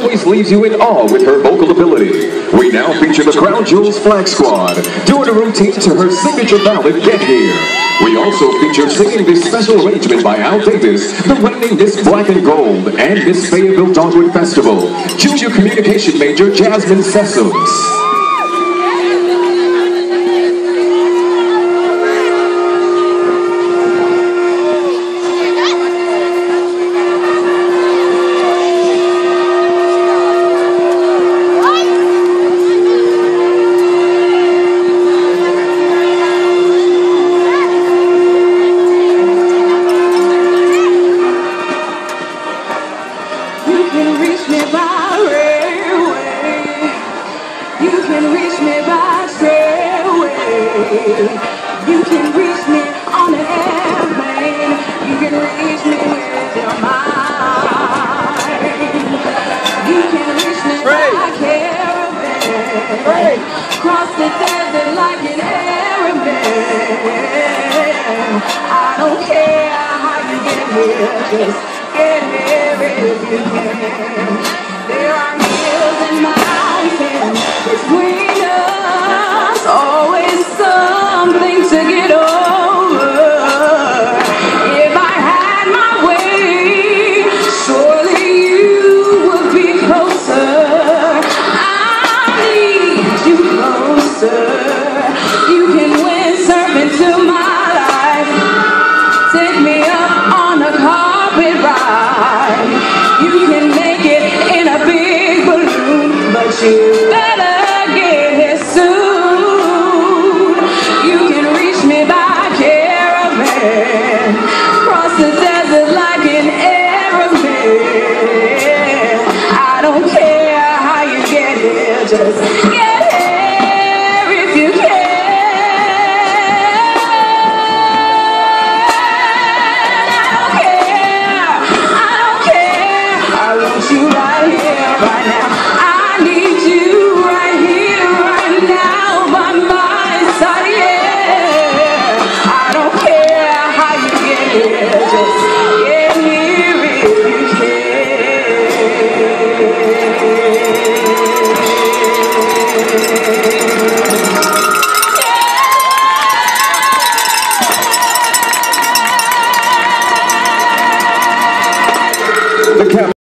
always leaves you in awe with her vocal ability. We now feature the Crown Jewels Flag Squad, doing a routine to her signature ballad, Get Here. We also feature singing this special arrangement by Al Davis, the reigning Miss Black and Gold, and Miss Fayetteville Dogwood Festival, Junior Communication Major Jasmine Sessoms. You can reach me by railway. You can reach me by trailway. You can reach me on an airplane. You can reach me with your mind. You can reach me by caravan. Cross the desert like an Arab man. I don't care how you get here, just get here if you can. There are hills and mountains between us, always something